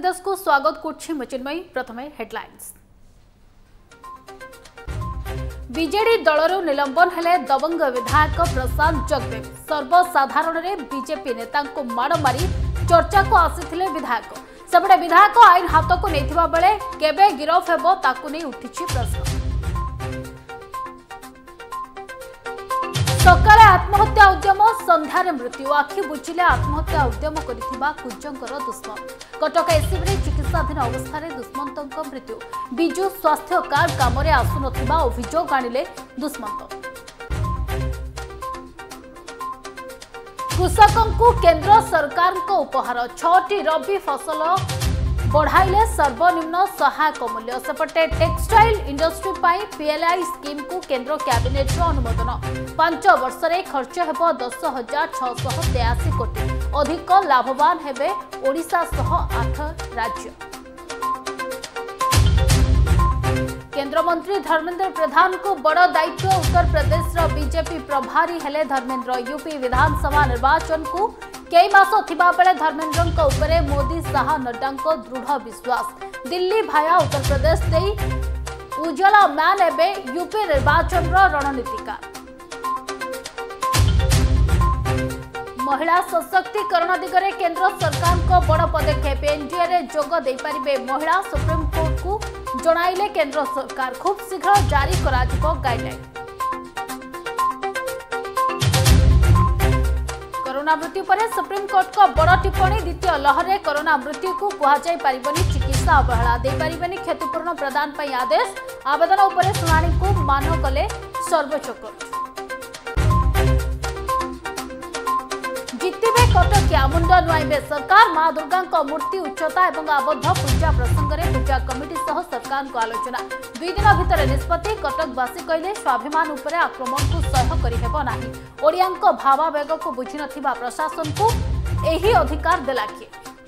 देश को स्वागत कुर्छि मचिन्मयी। प्रथमे हेडलाइंस। बीजेडी दलरू निलंबन हेले दबंग विधायक प्रशांत जगदेव। सर्वसाधारण रे बीजेपी नेता को माड़ मारी चर्चा को आसीथिले विधायक। सेपटे विधायक आईन हाथ को नैथिबा बेले केबे गिरफ हेबो ताकु नै उठिछि प्रश्न। सकाळे आत्महत्या उद्यम संध्यारे मृत्यु। आखि बुझिले आत्महत्या उद्यम करिथिबा कुंजंकर दुश्मन। कटक एसीबी चिकित्साधीन अवस्था दुष्मंत मृत्यु। विजु स्वास्थ्य कार्ड काम आसुनथिबा अभियोग आनिले दुष्मंत। कृषकों केंद्र सरकार को उपहार 6टी रबी फसल बढ़ाइले सर्वनिम्न सहायक मूल्य। सेपटे टेक्सटाइल इंडस्ट्री पाई पीएलआई स्कीम को केंद्र कैबिनेट अनुमोदन। 5 वर्ष रे खर्च हेबो 10,683 कोटी। अधिक लाभवान हेबे ओडिशा सह 8 राज्य। केंद्र मंत्री धर्मेंद्र प्रधान को बड़ दायित्व। उत्तर प्रदेश बीजेपी प्रभारी हेले धर्मेंद्र। यूपी विधानसभा निर्वाचन को कई मास थिबा बेले धर्मेंद्र उपरे मोदी शाह नड्डा दृढ़ विश्वास। दिल्ली भाया उत्तर प्रदेश दे उज्ज्वला मैन एबे यूपी निर्वाचन रणनीतिकार। महिला सशक्तिकरण दिगरे केंद्र सरकार को बड़ पदक्षेप। एनडीए रे जोग दे पारिबे महिला। सुप्रीम कोर्ट को जणाइले केंद्र सरकार। खूब शीघ्र जारी करा जिवो गाइडलाइन। कोरोना मृत्यु पर सुप्रीम कोर्ट को बड़ टिप्पणी। द्वितीय लहर में कोरोना मृत्यु को कुहाଯାଇ पारिबनी चिकित्सा अवहेला। दे पारिबनी क्षतिपूर्ण प्रदान पई आदेश। आवेदन उपरे शुणाणी को मान कले सर्वोच्च कोर्ट। जितिबे कटकिया मुंड नुआइबे सरकार। मां दुर्गा मूर्ति उच्चता और आबद्ध पूजा प्रसंग में पूजा कमिटी सह सरकार को आलोचना। 2 दिन भितर निष्पत्ति। कटकवासी कहले स्वाभिमान उपरे आक्रमण को सह्य करिहेबो नाही। ओडियांक भावावेग को बुझी नथिबा प्रशासन को एही अधिकार देला किए।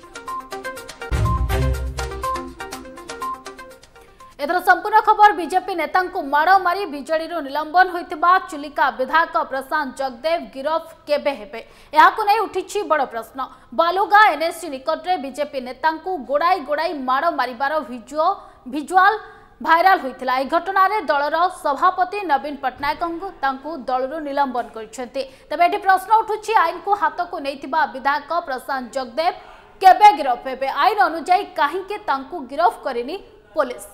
एथर संपूर्ण खबर। बीजेपी नेता को माड़ मारी बीजेडी निलंबन होइतिबा चिलिका विधायक प्रशांत जगदेव गिरफ केबे हेबे याकु नै उठिछि बड़ प्रश्न। बालुगा एनएससी निकट रे बीजेपी नेता को गोड़ाई गोड़ाई माड़ मारिबार भिजुआल भाइराल होइतिला। ए घटना रे दलर सभापति नवीन पट्टनायक दलरू निलंबन करिसेंती। तबे एठी प्रश्न उठुछि आईन को हाथ को नैथिबा विधायक प्रशांत जगदेव केबे गिरफ हेबे। आईन अनुसार काहेकि तांकु गिरफ करिनी पुलिस।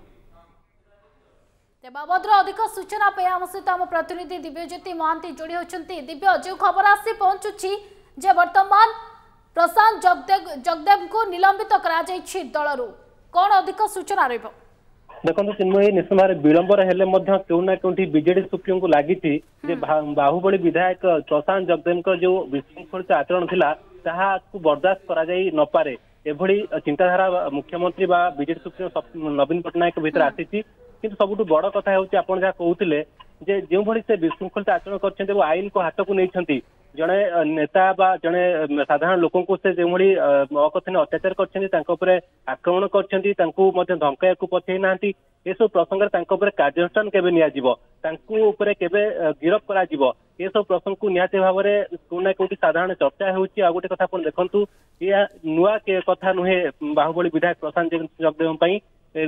बाबद अधिक सूचना पे आम सहित आम प्रतिनिधि दिव्यज्योति महांती जोड़ी होती। दिव्य जो खबर आसी पहुंचुची जे वर्तमान प्रशांत जगदेव को निलंबित करा जायछि दलरू कौन अधिक सूचना रहबो। देखो चिन्मयी निश्चित भाव विलंबर हेले क्यों ना क्यों बीजेडी सुप्रीम को लगी बाहुबली विधायक प्रशांत जगदेव जो विशृंखलित आचरण थिला ताहा को बर्दाश्त करा जाई न पारे एभली चिंताधारा मुख्यमंत्री बा बीजेडी सुप्रीम नवीन पट्टनायक भीतर आसी। किंतु सबुठु बड़ कथा होउछि आपण जहा कहउतिले जे जो भली से विशृंखलित आचरण करछन्ते वो आईन को हाथ को नैछन्ती। जणे नेता बा जणे साधारण लोकों को से जो भली अकथन अत्याचार करछन्ती तांको ऊपर आक्रमण करछन्ती तांको मध्ये धमकाया को पछै नांती। ए सब प्रसंग रे तांको ऊपर कार्यानुष्ठान केबे निया जिवो तांको ऊपर केबे गिरफ करा जिवो ए सब प्रसंग को नियाते भाव रे कोना कोटी साधारण चर्चा होउछि। आ गोटे कथा आपण देखंतु या नुआ के कथा नुहे बाहुबली विधायक प्रशांत जगदेव पई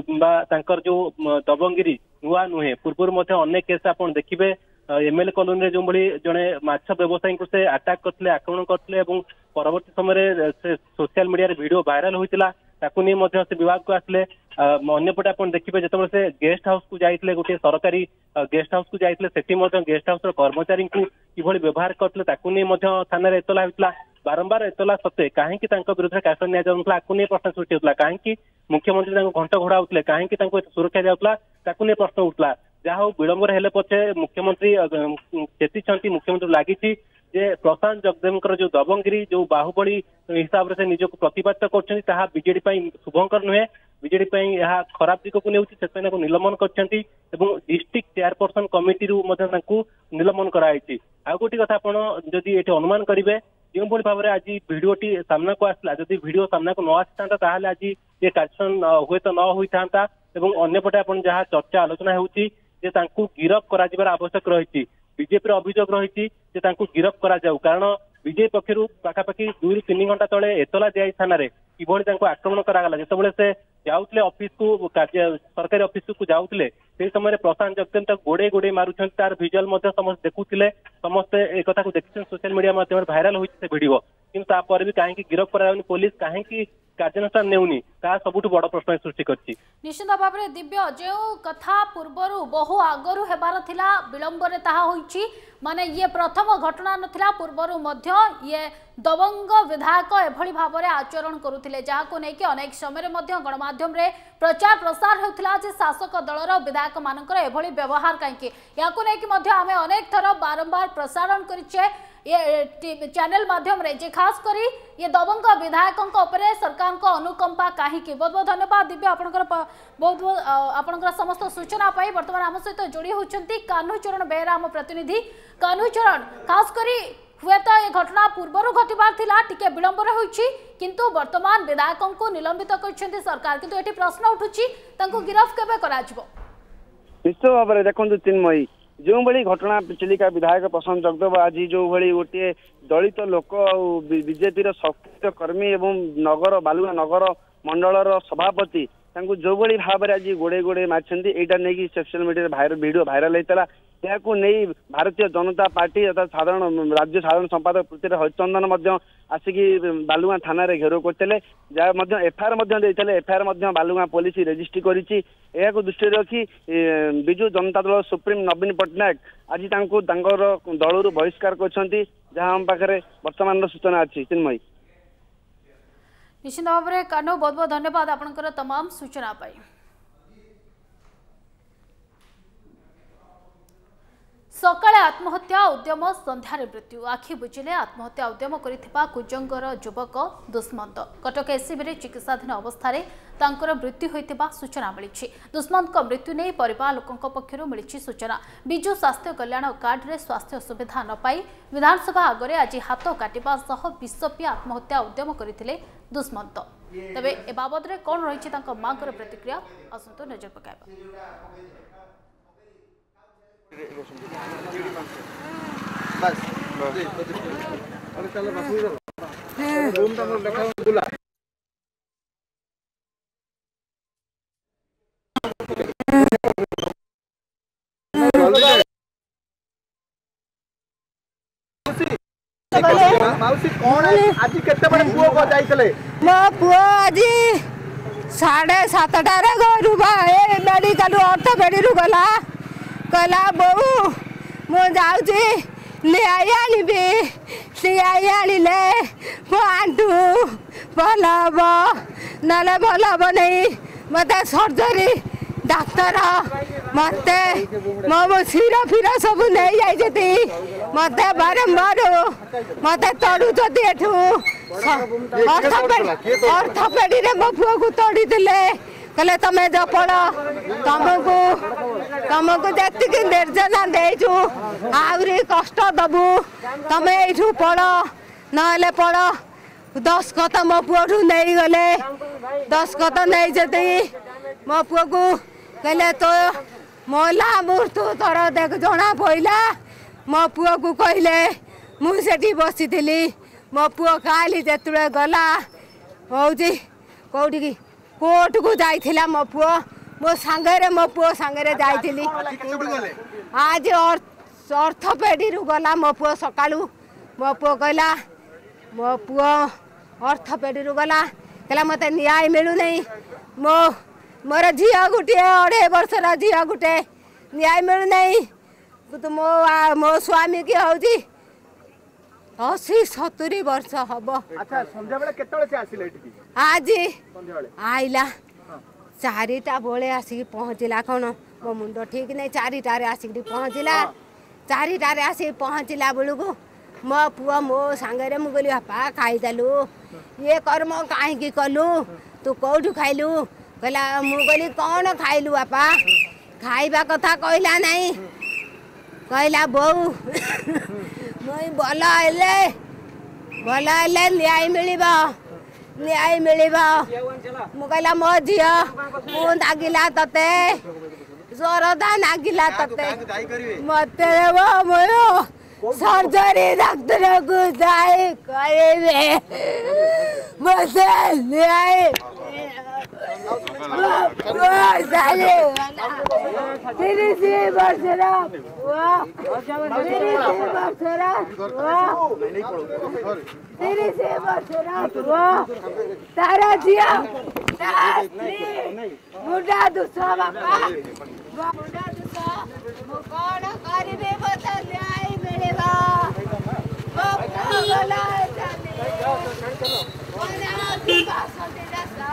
जो दबंगिरी नुआ नुहे पूर्व अनेक केस आप देखिए एमएलए कॉलोनी जो भाई जड़े माछ व्यवसायी को से अटैक करते आक्रमण करते परवर्ती समय सोशल मीडिया वीडियो वायरल होता ताकू नहीं से विभाग को आसले। अंपटे आप देखिए जो से गेस्ट हाउस को जाइए गोटे सरकारी गेस्ट हाउस को जाइए सेठी गेस्ट हाउस कर्मचारी को किभली व्यवहार करते थाना एतला होता बारंबार एतला सत्वे कहीं विरुद्ध कार्य नहीं प्रश्न सृष्टि होता कहीं मुख्यमंत्री घंट घोड़ाऊले कहीं सुरक्षा जाऊला प्रश्न उठला। जहा विलंबर हेले पछे मुख्यमंत्री चेती मुख्यमंत्री लगी प्रशांत जगदेव जो दबंगिरी जो बाहुबली हिसाब से निजक प्रतिपादित कर बीजेडी शुभंकर नुहे बीजेडी खराब दिग को नहीं निलंबन कर डिस्ट्रिक्ट चेयरपर्सन कमिटी निलंबन कराई। आ गोटे कथा जदि ये अनुमान करेंगे जो भाव में आज भिडटी सामना को आसला जदि भिड सामना को न आसता आज ये कार्यानुष्ठान हुए तो न होता अंपटे आप जहाँ चर्चा आलोचना होगी गिरफ कर आवश्यक रही। बीजेपी अभियोग रही गिरफ करा जाऊ कारण बीजेपी पक्षर पाखापाखि 2 ରୁ 3 घंटा तले एतला दिया थाना किभଳି तांको आक्रमण करागला जेतबेले से जाउतले ऑफिस को सरकारी ऑफिस को जाउतले से समय प्रशांत जगदेव तक गोड़े गोड़े मारुछन तार विजुअल मध्य समस्त देखुतिले समस्त एक कथा को देखिछन सोशल मीडिया माध्यम भाइराल होइछ से वीडियो किंतु तापर भी काहे गिरफ कराउनी पुलिस काहे कार्यानुष्ठान नेउनी ता सबुठ बड़ प्रश्न सृष्टि करछि। निश्चित भाव में दिव्य जो कथा पूर्वर बहु आगरु हेबार थिला विलंबरे ताहा होइछि माने ये प्रथम घटना नथिला पूर्वर मध्य ये दबंग विधायक एभली भाव में आचरण करुथिले जहाको नै कि अनेक समय मध्य गणमाध्यम रे प्रचार प्रसार होउथिला जे शासक दलर विधायक मानकर एभली व्यवहार काहे याको नै कि मध्य आमे अनेक थर बारंबार प्रसारण करिछे ये चैनल माध्यम रे जे खास करी ये दबंग विधायकों उपरे सरकार को अनुकंपा कहीं बहुत बहुत धन्यवाद दिव्य आपनकर बहुत बहुत आपनकर समस्त सूचना पाई वर्तमान आम सहित जोड़ी होचंती कान्हूचरण बेहरा आम प्रतिनिधि कान्हूचरण खास करी हुए तो ये घटना पूर्वर घटबार थिला टिके विलंबर होइछि किंतु वर्तमान विधायकों को निलंबित करछंती सरकार किंतु एठी प्रश्न उठुछि तांको गिरफ केबे कराजिबो। निश्चित भाव में देखो चिन्मयी जो भली घटना चिलिका विधायक प्रशांत जगदेव आज जो भली गोटे दलित लोक बीजेपी सक्रिय कर्मी एवं नगर बालुआ नगर मंडल सभापति जो भली भाव में आज गोड़े गोड़े मारी यहाँ नहीं सोशल मीडिया वीडियो भाइराल होता या भारतीय जनता पार्टी अर्थात साधारण राज्य साधारण संपादक पृथ्वी हरिचंदन आसिकी बालुआ थाना घेराव करते जहाँ FIR FIR Balua police registry करी दृष्टि रखी विजु जनता दल सुप्रीम नवीन पट्टनायक आज दलू बहिष्कार कर जहाँ आम पाखे वर्तमान सूचना अच्छी चिन्मयी। निश्चित भाव में कान्हू बहुत बहुत धन्यवाद आपनकर तमाम सूचना पाई। सकाळे आत्महत्या उद्यम संध्यारे मृत्यु आखि बुझिले आत्महत्या उद्यम करिथिबा कुजंगर युवक दुष्मंत कटक एससीबी रे चिकित्साधीन अवस्था तांकर मृत्यु होइतिबा सूचना मिली। दुष्मंत मृत्यु नहीं परिवार लोकंक पक्षरु मिली सूचना। बिजु स्वास्थ्य कल्याण कार्ड रे स्वास्थ्य सुविधा न पाई विधानसभा आगरे आज हाथ काटिबा सह विषपी आत्महत्या उद्यम करथिले दुष्मंत। तबे ए बाबद रे कोन रहिछि तांक मांकर प्रतिक्रिया असंतो नजर पकाइबा। माउसी कौन आज केते बड़े पुओ को जाइतले मो पुओ आज 7:30 रे गरु भाई मेडिकल ऑर्थोपेडिक गला कहला बहु मो जाउची ले आइबी से आइले मो आंटू भल हम ना भल हम नहीं मत सर्जरी डाक्तर मत मो शिर फिर सब नहीं जाती मत बारंबार मत तड़ुचती एठू ऑर्थोपेडी रे मो पुओ को तड़ी दिले कहले तमें जो पड़ तुमको जी निर्जना देचु आहरी कष्ट दबु तमें यू पड़ ना पड़ 10 कत मो पुओ नहीं गले 10 कत नहीं जती मो पुओ को कहले तो मोला मृत्यु तोर देख जना पड़ा मो पुओ को कहले मुझे बसी मो पुओ काली जिते गला हूँ कौटी कोर्ट को जाइथिला मो पुओ मो सांगरे मो पुओ सांगरे जाइथिली आज ऑर्थोपेडी रु गला मो पुओ सकाळू मो पुओ कहला मो पुओ ऑर्थोपेडी रु गला कहला मते न्याय मिलु नहीं मो मोर झिया गुटे 2.5 वर्षर झिया गुटे न्याय मिलु नहीं तो मो स्वामी की होजी 80-70 वर्ष हम। अच्छा संध्या बेले केतले से आसिले एठी आज आइला 4टा बेले आसिक पहुँचला कौन मो मुंड ठीक नहीं 4टारे आसिक पहुँचला 4टारे आसिक पहुँचला बेलू मो पुआ मो सांगरे मु कहली बापा खाईदेलु ये कर्म कहीं कलु तू कौटू खाइलु कहला मु कहली कौन खाइलु बापा खाइबा कथा कहला नहीं कहला बहु मुई भल हेले न्याय मिल मु कहला मो झील मु नागिला तते सरदा नागिला तते मत मो सर्जरी डाक्टर को जाए करे मसे ले तारा झिया मुंडा दुसा बापा मुंडा दुसा मो कौन करिबे बता न्याय मिलेगा मो गला जाने ओना दिबा सते दासा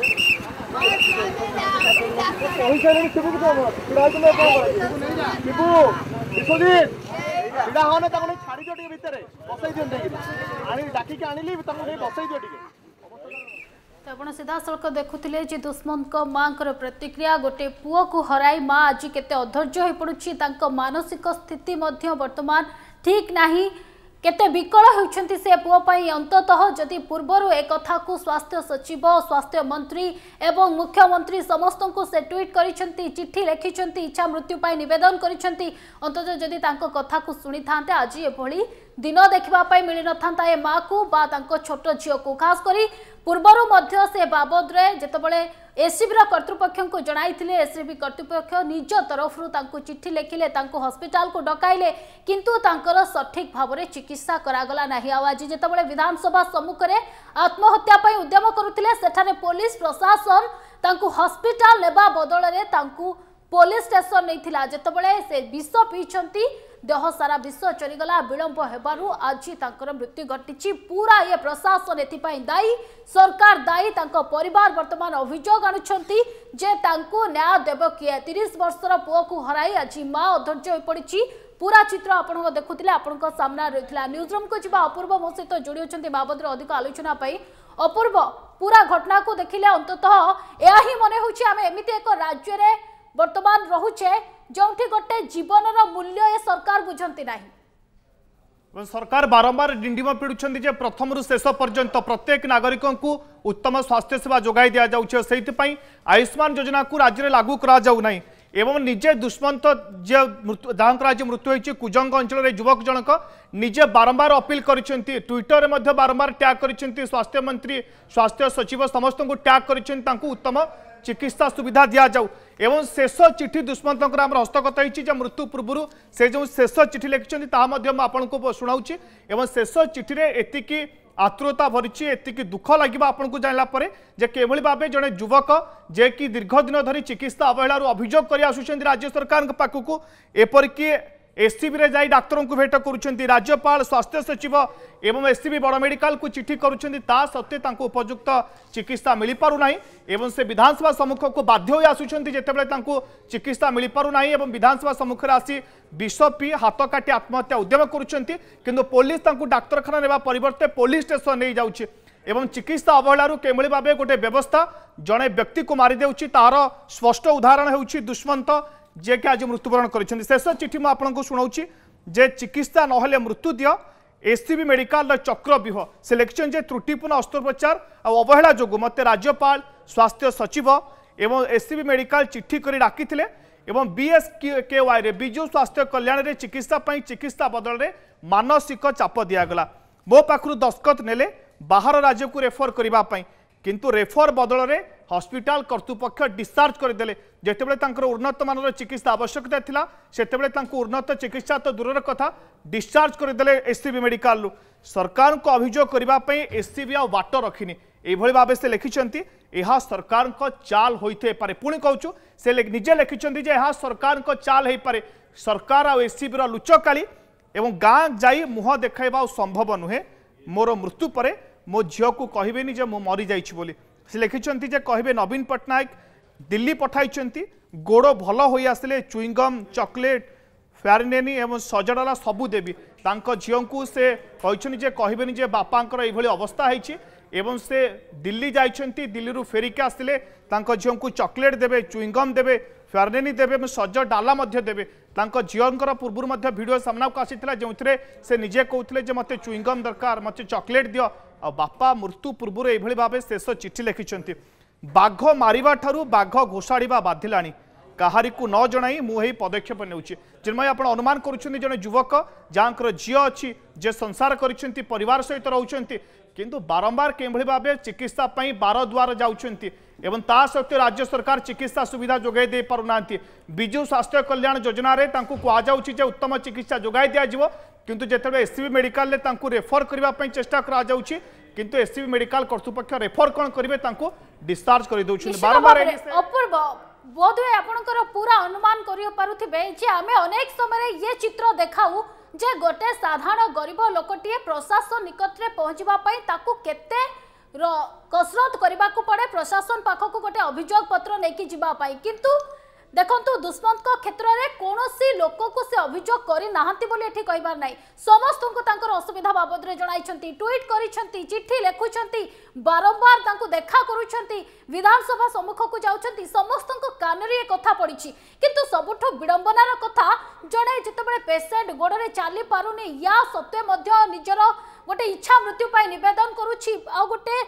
ଆପଣ ସିଧାସଳଖ ଦେଖୁଥିଲେ ଯେ ଦୁଷ୍ମନ୍ତ ମାଙ୍କର ପ୍ରତିକ୍ରିୟା ଗୋटे ପୁଅ को हराई माँ आज केते अधୈर्य हो पड़ुछि तांको मानसिक स्थिति मध्य वर्तमान ठीक नहीं केते विकल होउछंती से पुओ पई अंततः जदि पूर्वरु एक कथा को स्वास्थ्य सचिव स्वास्थ्य मंत्री एवं मुख्यमंत्री समस्त को से ट्वीट करिसंती चिट्ठी लिखिसंती इच्छा मृत्यु पई निवेदन करिसंती अंततः जदि तांको कथा को सुनी थांते आज एभली दिन देखा मिल न था ए माँ को बा तांको छोट झील को खास करी पूर्वर मध्य से बाबद जितेबाला एससीबी कर्तृपक्ष को जनाई एससीबी कर्तृपक्ष निज तरफ चिट्ठी लिखिले हस्पिटाल को डकाइले किंतु तांकर सठिक भाव में चिकित्सा करागला नहीं। आज जितेबाला विधानसभा सम्मुखें आत्महत्या उद्यम करुले सेठारे पुलिस प्रशासन तांको हस्पिटाल नेबा बदल में पुलिस स्टेशन नहीं जितेबाला से विष पीछंती देह सारा विष चरीगला विलंब हेबारु आज तांकर मृत्यु घटी पूरा ये प्रशासन एथिपाई दायी सरकार दायी तांको परिवार वर्तमान अभियोग आणुछंती जे तांको न्याय देव किए 30 वर्षर पुओ को हराई आज माँ अधैर्य हो पड़ी पूरा चित्र आपण देखुले आपण सामना रही न्यूज रूम को जीवा अपूर्व मो सहित जोड़ी होती बाबद अधिक आलोचना अपूर्व पूरा घटना को देखिले अंततः यह ही मन हो एमती एक राज्य में वर्तमान रोचे जो गोटे जीवन मूल्य ये सरकार बुझंती नहीं। सरकार बारंबार डिंडिम पिड़ुछंती जे प्रथम रु शेष पर्यंत प्रत्येक नागरिक को उत्तम स्वास्थ्य सेवा जोगाई दिया जाउछे सेहितपई आयुष्मान योजना को राज्य में लागू करा जाउ नाही एवं निजे दुष्मंत जे जहाँकर मृत्यु होती कुजंग अंचल युवक जनक निजे बारंबार अपील करिसेंती ट्विटर में मध्य बारंबार टैग करिसेंती स्वास्थ्य मंत्री स्वास्थ्य सचिव समस्त को टैग करिसेंती उत्तम चिकित्सा सुविधा दि जाऊ एवं शेष चिठी दुष्मंत हस्तगत होती मृत्यु पूर्व से जो शेष चिठी लिखिं आपको शुणाऊँगी एवं शेष चिठी एतिकी आतुरता भरी एतिकी दुख लगे आपको जानला जे केभली भाव जड़े युवक जे कि दीर्घ दिन धरी चिकित्सा अवहेलार अभियोग कर आसुच्च राज्य सरकार पाखक एपरिक एससीबी रे जाई डाक्तरों को भेट करुछंती राज्यपाल स्वास्थ्य सचिव एवं एससीबी बड़ मेडिकल को चिट्ठी करुछंती ता सत्ते तांको उपयुक्त चिकित्सा मिल पारु नाही एवं से विधानसभा सम्मुख को बाध्य हो आसुछंती जेतेबेले तांको चिकित्सा मिल पारु नाही एवं विधानसभा सम्मुख रे आसी विष पी हाथ काटी आत्महत्या उद्यम करुछंती किंतु पुलिस तांको डाक्तरखाना नेबा परिवर्ते पुलिस स्टेशन नहीं जाउछि एवं चिकित्सा अवहेलारू केमली भाबे गोटे व्यवस्था जड़े व्यक्ति को मारी देउछि तार स्पष्ट उदाहरण हेउछि दुष्मंत जे कि आज मृत्युवरण कर शेष चिठी मुझे आपको शुणाऊँ जे चिकित्सा नहले मृत्यु दियो एससीबी मेडिकल चक्रव्यूह से लिखिं जे त्रुटिपूर्ण अस्त्रोपचार और अवहेला जो मत राज्यपाल स्वास्थ्य सचिव एवं एससीबी मेडिकल चिट्ठी कर डाकी बीएसकेवाई रे विजु स्वास्थ्य कल्याण रे चिकित्सा बदल में मानसिक चाप दिगला मो पाखु दस्खत नेले बाहर राज्य को रेफर करने किंतु रेफर बदल में हॉस्पिटल कर्तृपक्ष डिस्चार्ज करदे जितेबाला उन्नत मानर चिकित्सा आवश्यकता थिला सेतेबेले उन्नत चिकित्सा तो दूर कथा डिस्चार्ज करदे एससीबी मेडिकल सरकार को अभियोग करने एससीबी आ बाट रखिनी यही भाव से लिखिं यह सरकार चाल होते पारे पुणी कहूँ से निजे लिखिं यह सरकार चाल हो पारे सरकार आ एससीबी लुचकाली एवं गाँ जाई मुह देखा संभव नुहे मोर मृत्यु पर मो झील को कहबेनी जे मो मरी जाइछि बोली से लिखिं जे कहे नवीन पट्टनायक दिल्ली पठाई गोड़ भल हो आसिले चुईंगम चॉकलेट फेरनेनी एवं सजड़ा सबू देवी झील को से कहबेनी जे बापांकर ये अवस्था होती एवं से दिल्ली जाइछंती दिल्ली फेरिक आसिले झील को चॉकलेट देवे चुईंगम देवे फेरनेनी देवे सज डाला देवे झीलकर पूर्व वीडियो सामना को आसी जो से निजे कहते मत चुईंगम दरकार मत चॉकलेट दियो आ बापा मृत्यु पूर्व यह भाव शेष चिठी लिखिं बाघ मारिबा ठारू बाघ घोषाड़ा बाधिलानी काहारी को न जणाई मुझे पदक्षेप नेउछि। चिन्मय आपण अनुमान करुछन्ति जने युवक जांकर झियो अछि जे संसार करिसंति परिवार सहित रहउछन्ति किंतु बारंबार केभଳି भाबे चिकित्सा पई बार द्वार जाउछन्ति एवं ता सत्य राज्य सरकार चिकित्सा सुविधा जोगाई दे पारुनांति। बिजु स्वास्थ्य कल्याण योजना रे तांकु कुआ जाउछि जे उत्तम चिकित्सा जोगाई दिया जिवो किंतु जेतेबे एससीबी मेडिकल ले तांकु रेफर करबा पई चेष्टा करा जाउछि किंतु एससीबी मेडिकल कर्तृपक्ष रेफर कोन करिवे तांकु डिस्चार्ज करि दउछन्ति। बारंबार अपूर्व बोधवे आपणकर पूरा अनुमान करि पारुथिबे जे आमे अनेक समय ये चित्र देखाऊ जे गोटे साधारण गरीब लोकटिए प्रशासन निकटरे पहुंचबा पई ताकू केते कसरत करबा को पड़े प्रशासन पाखक गोटे अभियोग पत्र नेकी जिबा पई किंतु देखंतु दुष्मंत को क्षेत्र रे कोनोसी लोक को से अभियोग करि नाहंती बोली एठी कहबार नै समस्त को तांकर असुविधा बाबद रे जणाइछंती ट्वीट करिछंती चिट्ठी लेखुछंती बारंबार तांको देखा करूछंती विधानसभा सम्मुख को जाउछंती समस्त को कानरी कथा पड़िछि किंतु सबुठो विडंबनार कथा जणे जतबेले पेशेंट गोडरे चाली पारुनी या सत्य मध्य निजर गोटे इच्छा मृत्यु पाई निवेदन करूछि आ गोटे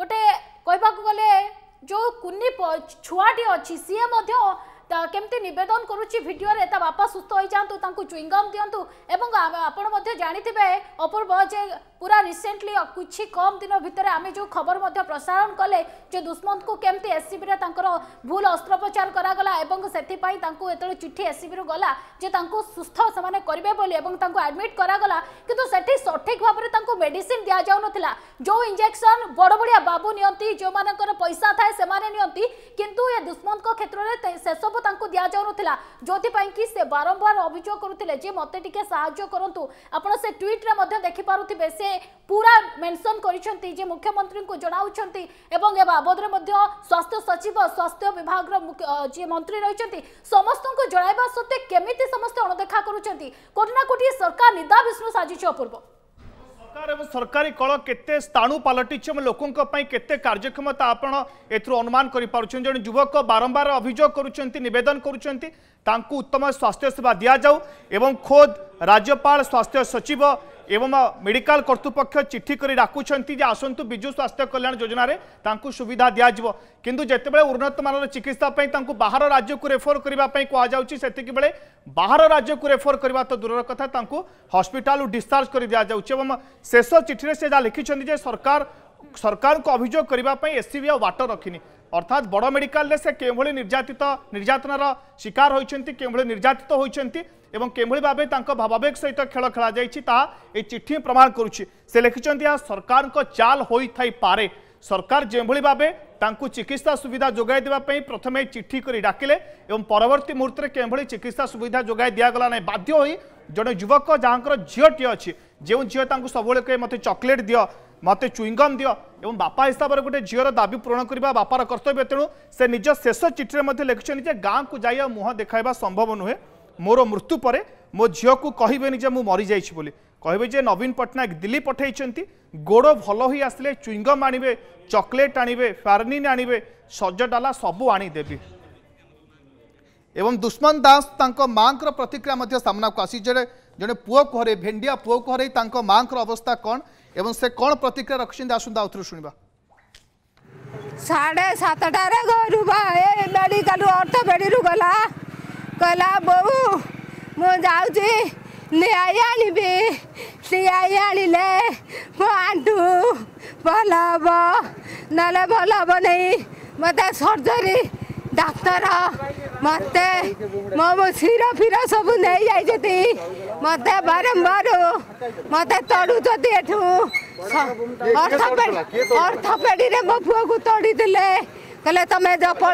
कहबा को गले जो कुन्नी छुआटी अछि सीए मध्य केमती निवेदन करुच्ची वीडियो रे ता बापा सुस्थ हो जातु तांकु च्युइंगम दियंतु एवं आपण मध्ये जानिथिबे अपूर्व जे पूरा रिसेंटली कुछ कम दिन भितर आमे जो खबर मध्ये प्रसारण कले जे दुष्मंत को केमती एससीबी रे तांकर भूल अस्त्रोपचार करा गला एवं सेति पई तांकु एतले चिट्ठी एससीबी रो गला जे तांकु सुस्थ समाने करिवे बोली एवं तांकु एडमिट करा गला किंतु सेठी सठिक भाबरे तांकु मेडिसिन दिया जाउ नथिला जो इंजेक्शन बड़ बड़िया बाबू नियंती जो मानकर पैसा थाए से माने नियंती किंतु ये दुष्मंत को क्षेत्र रे से सब तांकु दिया जाउ नथिला जोथि पई कि से बारंबार अभियोग करुथिले जे मते टिके सहाय्य करंतु आपण से ट्वीट रे मध्ये देखि पारुथिबे से पूरा मेंशन करिसंती जे मुख्यमंत्री को जणाउछंती एवं ए बाबद रे मध्ये स्वास्थ्य सचिव स्वास्थ्य विभाग रो जे मंत्री रहिसंती समस्त को जणाइबा सत्ते केमिति समस्त अणदेखा करूछंती कोठना कोठी सरकार निदा विष्णु साजिछ अपूर्व सरकार एवं सरकारी कल केते स्थाणु पलटिछ लोकों केते कार्यक्षमता आपण एथरो अनुमान करि पारुछन जण युवक बारंबार अभियोग करूछंती निवेदन करूछंती तांकु उत्तम स्वास्थ्य सेवा दिया जाऊ एवं खोद राज्यपाल स्वास्थ्य सचिव एवं मेडिकल कर्तृपक्ष चिट्ठी करी डाकुछंती जे आसंतु बिजु स्वास्थ्य कल्याण योजना रे तांकु सुविधा दिया जिवो किंतु जेतेबेले उन्नत मानर चिकित्सा पई तांकु बाहर राज्य को रेफर करबा पई कोआ जाउची सेतिकी बेले बाहर राज्य को रेफर करबा तो दूरर कथा तांकु हॉस्पिटल डिस्चार्ज करि दिया जाउची एवं शेष चिट्ठी रे से जा लिखिछंती जे सरकार को अभियोग करबा पई एससीबी आ वाटर रखिनी अर्थात बड़ मेडिकल रे से केभଳି निर्यातनार शिकार होइछंती केभଳି निर्यातित होइछंती एवं केभଳି भाबे तांको भावावेग सहित खेल खेला जाइछि ता ए चिट्ठी प्रमाण करुछि से लिखिछंती आ सरकार को चाल होई थाई पारे सरकार जेभଳି भाबे तांको चिकित्सा सुविधा जोगाई देबा पई प्रथमे चिट्ठी करी डाकिले एवं परवर्ती मुहूर्त रे केभଳି चिकित्सा सुविधा जोगाई दिया गला नै बाध्य होई जने युवक जांकर झियोटी अछि जेउ झियो तांको सबले के मते चॉकलेट दियो मते च्युइंगम दियो एवं बापा हिसाब रे गोटे झियोर दाबी पूर्ण करबा बापार कर्तव्य तेणु से निज शेष चिट्ठी रे मते लिखिछन जे गां को जाई मुह देखाइबा संभव नुहे मोर मृत्यु परे मो झियो को कहिबेनि जे मु मरि जाइछि बोली कहबे जे नवीन पटनायक दिल्ली पठाइछंती गोड़ भल होई आसले च्युइंगम आनिबे चॉकलेट आनिबे फार्निन आनिबे सजडाला सबु आनी देबी एवं दुष्मंत दास तांको मांकर प्रतिक्रिया मध्य सामना को आसी जने पुओ को हरे भेंडिया पुओ को हरे तांको मांकर अवस्था कोन एवं से कोन प्रतिक्रिया रखिन आसुंदा उथरु सुनिबा 7:30 रे गरु बा ए मेडिकल ऑर्थोपेडिक रु गला कहला बहु मो जाउची ले आनिबे से आनिले मो आंटू भल हब नले भल हब नहीं मते सर्जरी डाक्तर मते मो सिर फिर सब नहीं जाइछती मते बारंबार मते तड़ुछती एठू ऑर्थोपेडी रे मो पुओ को तड़ी दिले कहले तमे जो पड़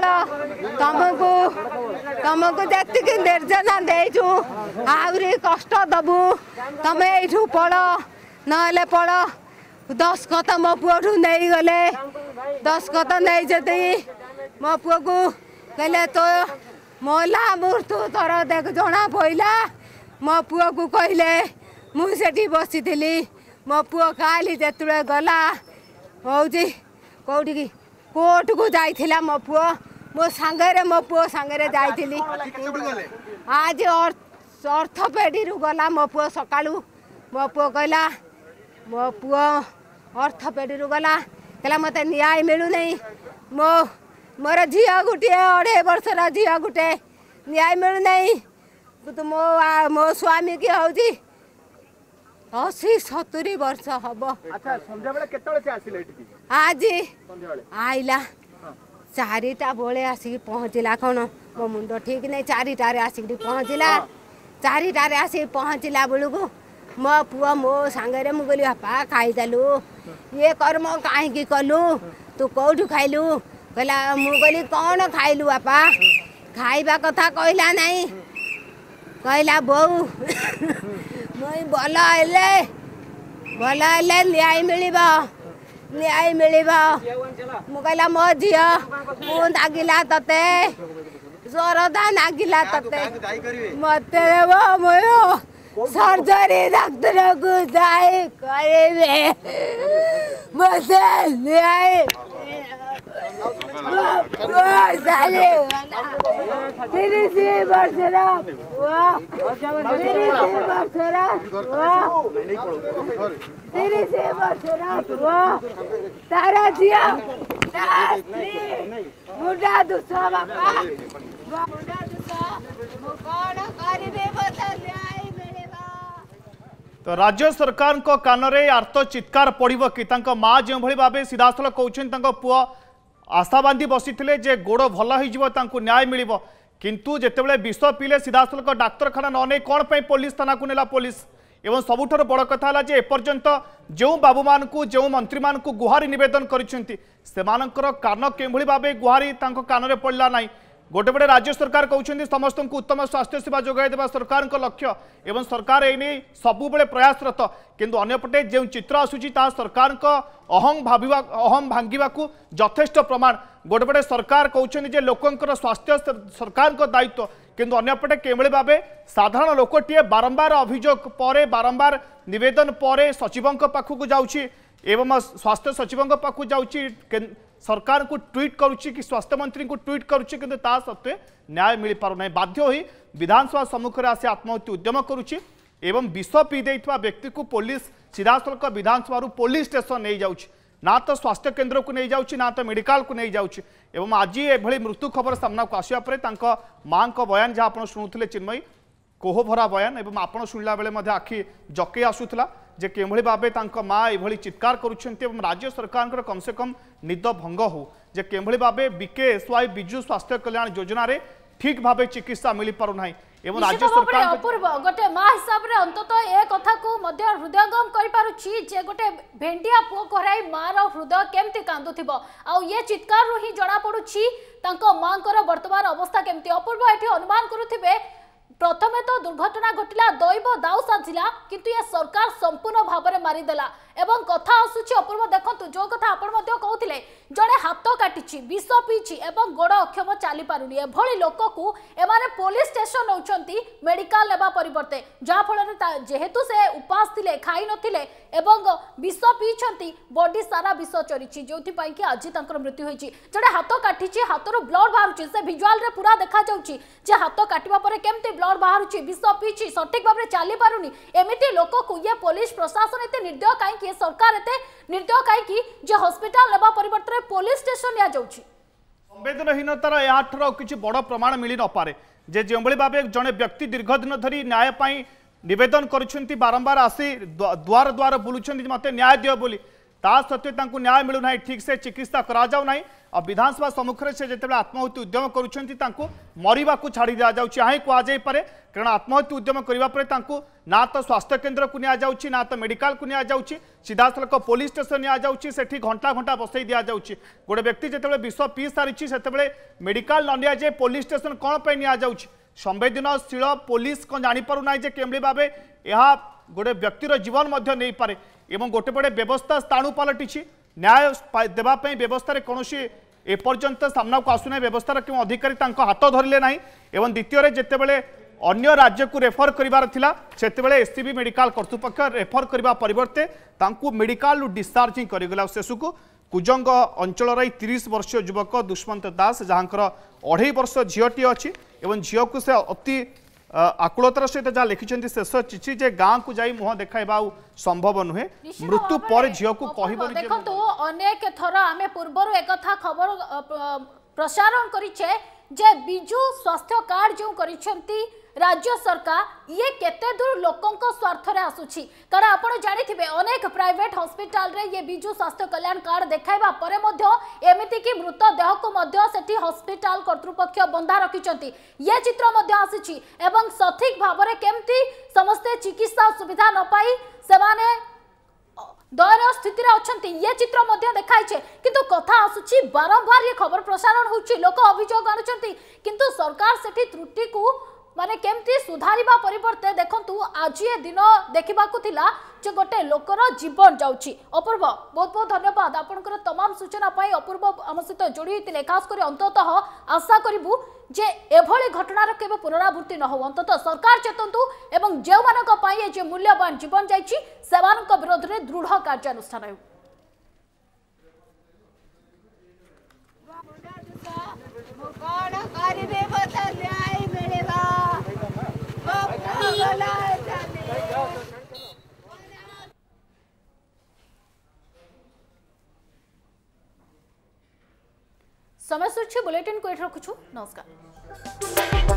तुमको जतिक निर्जना देचु आहरी कष्ट दबु तमे एठू पड़ नले पड़ 10 कत मो पुओठू नहीं गले 10 कत नहीं जती मो पुओ को कहले तो मोला मृत्यु तोर देख जना पइला मो पुओ को कहले मुझे बसी थी मो पुओ काली जेतुले गला होउची कोठी की कोर्ट को जाइथिला मो पुओ मो सांगरे मो पुओ सांगरे जाइथिली आज ऑर्थोपेडी रु गला मो पुओ सकाळू मो पुओ कहला मो पुओ ऑर्थोपेडी रु गला कहला मते न्याय मिलु नहीं मोर झिया गुटे 2.5 वर्षर झिया गुटे न्याय मिलुनाई मो स्वामी की हूँ 80-70 वर्ष हम। अच्छा संध्या बेले केतळे से आसिले एठी आज संध्या बेले आइला 4टा बेले आसिक पहुँचला कौन मो मुंड ठीक नहीं 4टारे आसिक पहुँचला 4टारे आसिक पहुँचला बेलू मो पुआ मो सांगे मुझे बापा खाईदेलु ये कर्म कहीं कलु तू कौटू खाइलु कहला मुझे कौन खाइलु बापा खाइबा कथा कहला नहीं कहला बोऊ मुई भल हेले न्याय मिल मु कहला मो झील मु नागिला तते सरदा नागिला तते मत मो सर्जरी डाक्टर को जाए करे मत न्याय 30 वर्षरा तारा झिया मुंडा दुसा बापा मुंडा दुसा मु कौन करिबे बता न्याय मिलेबा। तो राज्य सरकार को कान रे आर्त चित्कार पड़ो कि माँ जो भाव सीधासल कहते पुआ आशा बांधी बसी जे गोड़ भल हो न्याय मिल किंतु जितेबाला विष पीले सीधासलख डाक्तरखाना न नहीं कौन पर पुलिस थाना को नेला पुलिस एवं सबुठार बड़ कथा है एपर्यंत जो बाबू मान जो मंत्री मान गुहारी नवेदन कर कान के भाव गुहारी कान में पड़ा ना गोटे पटे राज्य सरकार कहते समस्त को उत्तम स्वास्थ्य सेवा जोगाई देवा सरकार लक्ष्य एवं सरकार एने सबुबले प्रयासरत किंतु अन्यपटे जो चित्र आसूची सरकार अहम भांगा यथेष्ट प्रमाण गोटे पटे सरकार कहते लोकंर स्वास्थ्य सरकार दायित्व किंतु अन्यपटे केवल भाव साधारण लोकटे बारंबार अभियोग पर बारंबार निवेदन पर सचिवों पाखक जाऊँगी एवं स्वास्थ्य सचिवों पाखक जाऊँगी सरकार को ट्वीट करुच्ची कि स्वास्थ्य मंत्री को ट्वीट करुच्ची किंतु ता सत्वे न्याय मिल पार ना बाध्य होई विधानसभा सम्मुख में आसी आत्महत्या उद्यम करुच्ची एवं विष पी देइथवा व्यक्ति को पुलिस सीधासलख विधानसभा पुलिस स्टेशन नहीं जाउछि ना तो स्वास्थ्य केन्द्र को नहीं जाउछि ना तो मेडिकल को नहीं जाउछि एवं आज एभली मृत्यु खबर सामना को आसिया परे तांको मां को बयान जहाँ आप शुणुले चिन्मयी कोह भरा बयान एवं आप शुणला बेले आखि जकई आसूला जे केभली भावे तांको माँ एभली चित्कार करुछन्ति एवं राज्य सरकार कम से कम निद भंग हो जे केभली भावे बीकेएसवाई बिजु स्वास्थ्य कल्याण योजना रे ठीक भावे चिकित्सा मिल पारु नाही एवं राज्य सरकार अपूर्व गोटे माँ हिसाब रे अंततः ए कथा को मध्य हृदयंगम करि पारुछि जे गोटे भेंडिया पुओ कराई माँ रो हृदय केमती कांदुथिबो आ ये चित्कार रु ही जणा पडुछि तांको माँ कर वर्तमान अवस्था केमती अपूर्व एठी अनुमान करुथिबे प्रथमे तो दुर्घटना घटिला दैव दाऊ साजिला किंतु ये सरकार संपूर्ण भाव में मारिदेला एवं कथा आसुची अपूर्व देखंतु जो कथा आपण मध्य कहउथिले जड़े हाथ काटिछि विष पीछि एवं गोड़ अक्षम चली पारुनी एभली लोक को एमाने पुलिस स्टेशन नौचंती मेडिकल लेबा परिवर्ते जा फल जेहेतु से उपास थिले खाई नथिले एवं विष पीछंती बॉडी सारा विष चरिछि जोथि पई कि आज तंकर मृत्यु होइछि जड़े हाथ काटिछि हाथरो ब्लड बाहरुछि से विजुअल रे पूरा देखा जाउछि जे हाथ काटिबा परे केमती ब्लड बाहरुछि विष पीछि सठिक भाबरे चली पारुनी एमिति लोक को ये पुलिस प्रशासन एते निर्दय काई कि सरकार एते निर्दय काई कि जे हॉस्पिटल लेबा परिवर्तन पुलिस स्टेशन या जाउछि संवेदनहीनतार याठर किछि बड़ प्रमाण मिली न पारे जे जेभली भाबे जने व्यक्ति दीर्घ दिन धरी न्याय पाई निवेदन करुछन्ति बारंबार आसी द्वार द्वार बुलुछन्ति मते न्याय दियो बोली ता सत्वे तांकु न्याय मिलु नाही ठीक से चिकित्सा करा जाउ नाही और विधानसभा सम्मुख में से जिते आत्महत्या उद्यम करुँच मरवा को छाड़ी दि जाऊँगी यहाँ कहुई पारे कारण आत्महत्या उद्यम करने ना तो स्वास्थ्य केन्द्र को नि ना तो मेडिकल को नि सीधासलख पुलिस स्टेशन नि घंटा घंटा बसई दि जाऊँगी गोटे व्यक्ति जिते विष पी सारी से मेडिकल न नि पुलिस स्टेशन कौन पर नि संवेदनशील पुलिस कौन जापार ना केभली भाव यह गोटे व्यक्तिर जीवन नहीं पारे एवं गोटे पटे व्यवस्था स्थाणु पलटि न्याय देवाई व्यवस्था कौन एपर्यंत सामना को आसुना व्यवस्थार क्यों अधिकारी हाथ धरले ना एवं द्वितीय जितेबाला अन्य राज्य को रेफर करार से एससीबी मेडिकल कर्तृपक्ष रेफर करने परिवर्ते मेडिकल डिस्चार्ज ही करगला शेष को कुजंग अंचल 30 वर्षीय युवक दुष्मंत दास जहां 2.5 वर्ष झीटी अच्छी झील को से अति आकुलतार सहित जहाँ लिखिं शेष चिठी जे गाँव को जाई मुह देखा संभव नुहे मृत्यु पर झील को देखो अनेक थर आम पूर्व एक खबर प्रसारण करिछे जे बिजु स्वास्थ्य कार्ड जो करिसेंती राज्य सरकार ये केते दूर लोकों स्वार्थ रे आसुची कारण आपण जानिथिबे अनेक प्राइवेट हॉस्पिटल रे ये बिजु स्वास्थ्य कल्याण कार्ड देखाइबा परे मध्य एमिति कि मृत देह को मध्य सेठी हॉस्पिटल कर्तृपक्ष बंधा रखिचंती ये चित्र मध्य आसीची एवं सठिक भाबरे केमती समस्त चिकित्सा सुविधा न पाई सेमाने दयनीय स्थिति रे अछंती ये चित्र मध्य देखाइछे किंतु कथा आसुची बारंबार ये खबर प्रसारण होउची लोक अभियोग आनुचंती किंतु सरकार सेठी त्रुटि को माने केमती सुधारिबा परिवर्ते देखंतु आज ये दिन देखिबाकू थिला जे गोटे लोकर जीवन जाउची। अपूर्व बहुत बहुत धन्यवाद आपनकर तमाम सूचना पाई अपूर्व आम सहित जोड़ी होइतिले खास करी अंततः आशा करिबु जे एभली घटनार केबे पुनरावृत्ति न हो अंततः सरकार चेतंतु एवं जेउ मानक पाई जे मूल्यवान जीवन जाइची सेवानक विरोध रे दृढ़ कार्यानुष्ठान हेउ। समय सूची बुलेटिन को एठ रखुछु नमस्कार।